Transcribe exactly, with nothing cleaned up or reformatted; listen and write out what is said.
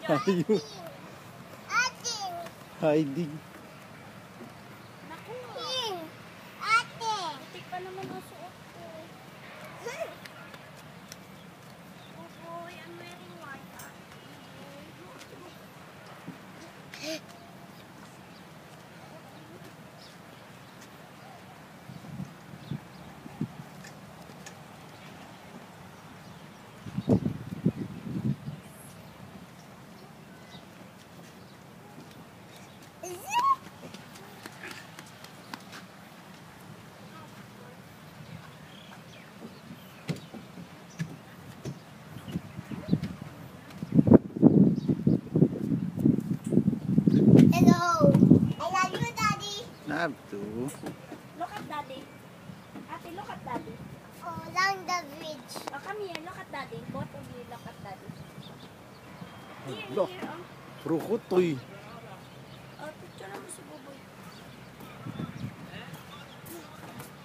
Ayun. Ating. Hiding. Naku. Ate. Putik pa naman ang suot ko. Oh boy, I'm wearing white. Ah. Hello. I love you, Daddy. Love to. Look at daddy. Ate, look at daddy. Oh, along the bridge. Oh, come here, look at daddy. Both of you look at daddy. Here, Look. here, oh. Rukutoy. Oh, picture mo si Buboy.